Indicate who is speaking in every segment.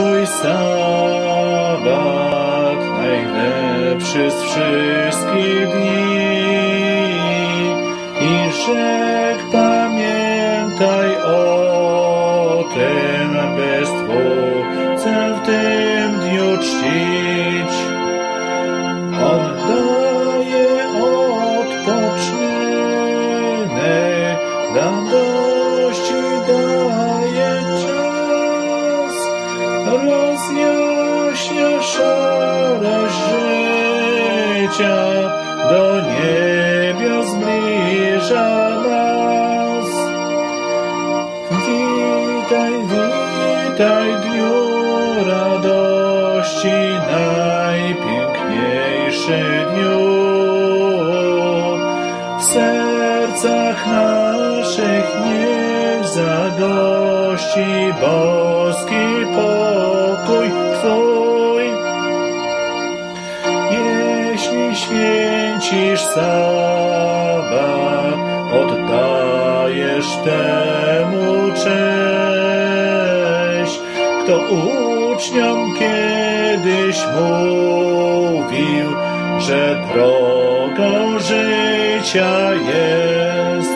Speaker 1: Twój sabat, najlepszy z wszystkich dni. I rzekł, pamiętaj o tym, by Stwórcę w tym dniu czcić. On daje odpoczynek, radości daje czas, rozjaśnia szarość życia, do niebios zbliża nas. Witaj, witaj, dniu radości, najpiękniejszy dniu. W sercach naszych niech zagości boski pokój Twój. Jeśli święcisz sabat, oddajesz temu cześć, kto uczniom kiedyś mówił, że drogą życia jest.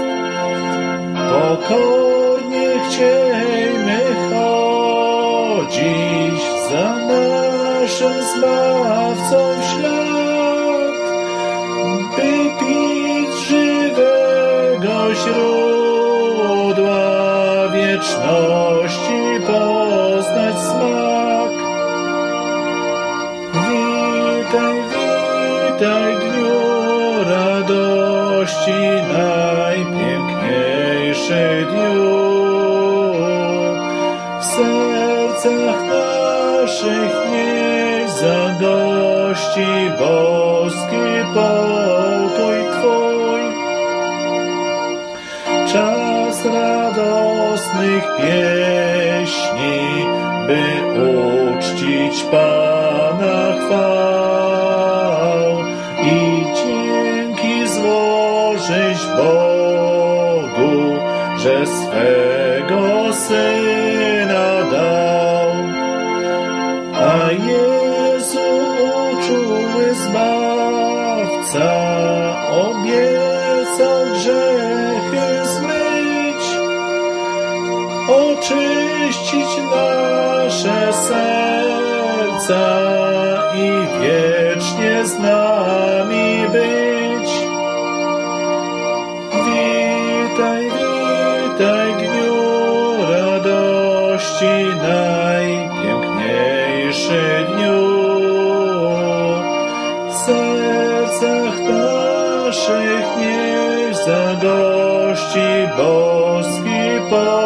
Speaker 1: Pokornie chciejmy chodzić za naszym Zbawcą w ślad, by pić żywego źródła wieczności, poznać smak. Witaj, witaj, dniu radości, najpiękniejszy dniu. W sercach naszych niech zagości boski pokój Twój. Czas radosnych pieśni, by uczcić Pana chwał i dzięki złożyć Bogu, że swego Syna dał. A Jezu, uczuły Zbawca, obiecał grzechy zmyć, oczyścić nasze serca i wiecznie z nami być. Witaj, witaj, dniu radości, najpiękniejszy dniu. W sercach naszych niech zagości boski pokój.